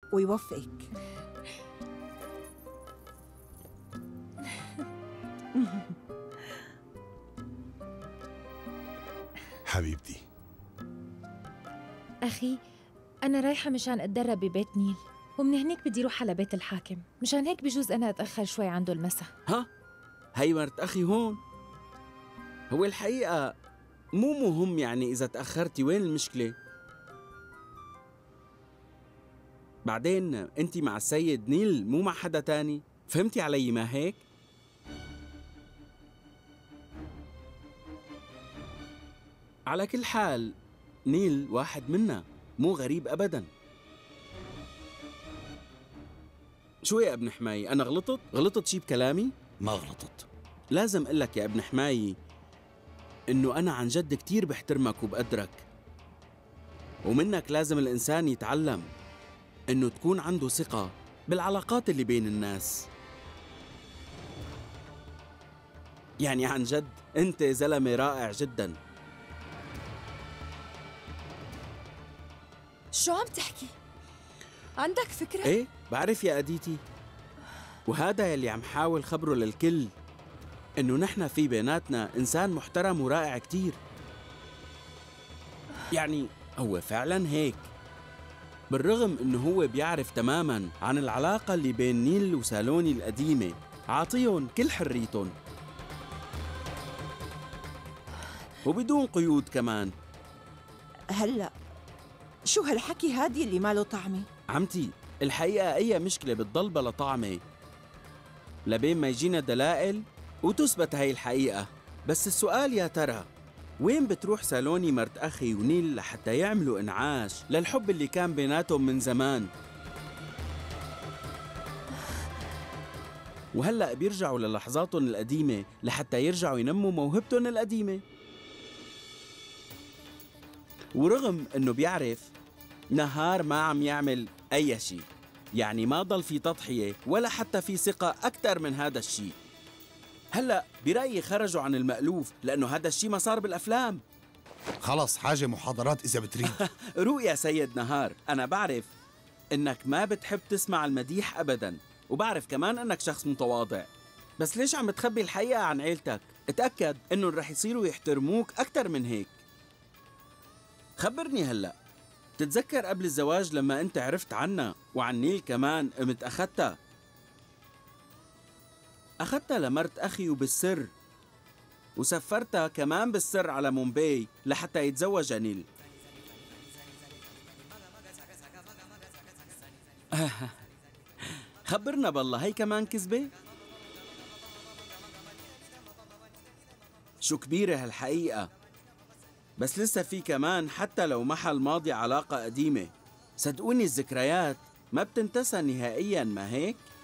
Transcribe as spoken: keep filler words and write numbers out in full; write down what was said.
ويوفقك. حبيبتي. أخي، أنا رايحة مشان أتدرب ببيت نيل، ومن هناك بدي روح على بيت الحاكم، مشان هيك بجوز أنا أتأخر شوي عنده المساء. ها؟ هي مرت أخي هون. هو الحقيقة مو مهم يعني إذا تأخرتي، وين المشكلة؟ بعدين أنت مع السيد نيل مو مع حدا تاني، فهمتي علي ما هيك؟ على كل حال نيل واحد منا، مو غريب أبداً. شو يا ابن حماية، أنا غلطت؟ غلطت شي بكلامي؟ ما غلطت. لازم أقول لك يا ابن حماية إنه أنا عن جد كتير بحترمك وبقدرك، ومنك لازم الإنسان يتعلم إنه تكون عنده ثقة بالعلاقات اللي بين الناس. يعني عن جد أنت زلمة رائع جداً. شو عم تحكي؟ عندك فكرة؟ إيه بعرف يا أديتي، وهذا يلي عم حاول خبره للكل، إنه نحن في بيناتنا إنسان محترم ورائع كتير. يعني هو فعلاً هيك، بالرغم إنه هو بيعرف تماماً عن العلاقة اللي بين نيل وسالوني القديمة، عاطيهم كل حريتهم وبدون قيود كمان. هلأ شو هالحكي هادي اللي ماله طعمة؟ عمتي الحقيقة أي مشكلة بتضل بلا طعمة لبين ما يجينا دلائل وتثبت هاي الحقيقة. بس السؤال يا ترى وين بتروح سالوني مرت أخي ونيل لحتى يعملوا إنعاش للحب اللي كان بيناتهم من زمان؟ وهلأ بيرجعوا للحظاتهم القديمة لحتى يرجعوا ينموا موهبتهم القديمة. ورغم إنه بيعرف نهار ما عم يعمل أي شيء، يعني ما ضل في تضحية ولا حتى في ثقة أكثر من هذا الشيء. هلأ برأيي خرجوا عن المألوف، لأنه هذا الشيء ما صار بالأفلام. خلص حاجة محاضرات إذا بتريد. روق يا سيد نهار، أنا بعرف إنك ما بتحب تسمع المديح أبداً، وبعرف كمان إنك شخص متواضع، بس ليش عم تخبي الحقيقة عن عيلتك؟ اتأكد إنهم رح يصيروا يحترموك أكثر من هيك. خبرني هلأ، تتذكر قبل الزواج لما أنت عرفت عنا وعن نيل كمان قمت أخدتها أخدتها لمرت أخي وبالسر، وسفرتها كمان بالسر على مومباي لحتى يتزوج نيل. خبرنا بالله، هي كمان كذبة؟ شو كبيرة هالحقيقة، بس لسه في كمان حتى لو محل ماضي علاقة قديمة. صدقوني الذكريات ما بتنتسى نهائياً، ما هيك؟